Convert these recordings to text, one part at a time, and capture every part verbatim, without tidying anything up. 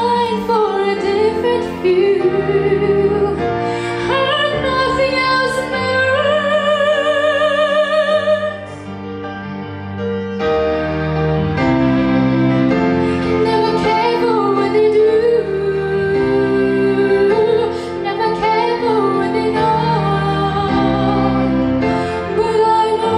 blind for a different view, and nothing else matters. Never care for what they do, never care for what they know, but I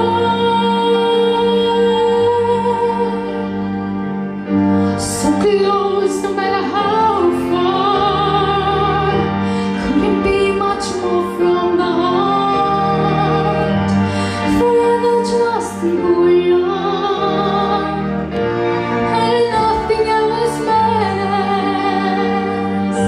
know so close, no matter how far, couldn't be much more from the heart. Forever just who we are, and nothing else matters.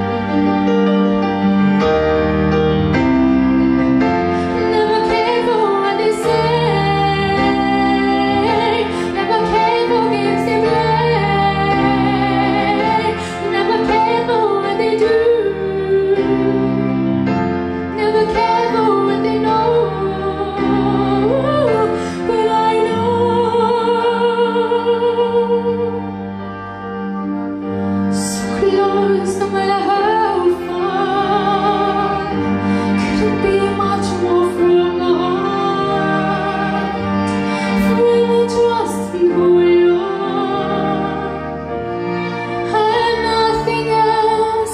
Never care for what they say, never care for games they play, never care for what they do, never care for what they know, but I know so close, no matter how far, couldn't be much more from the heart. Forever trust in who we are, and nothing else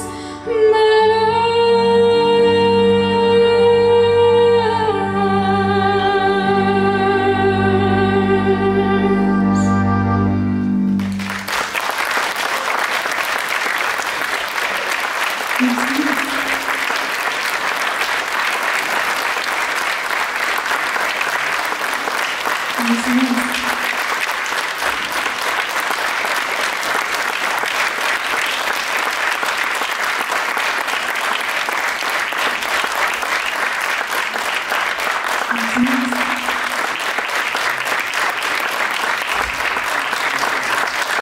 matters.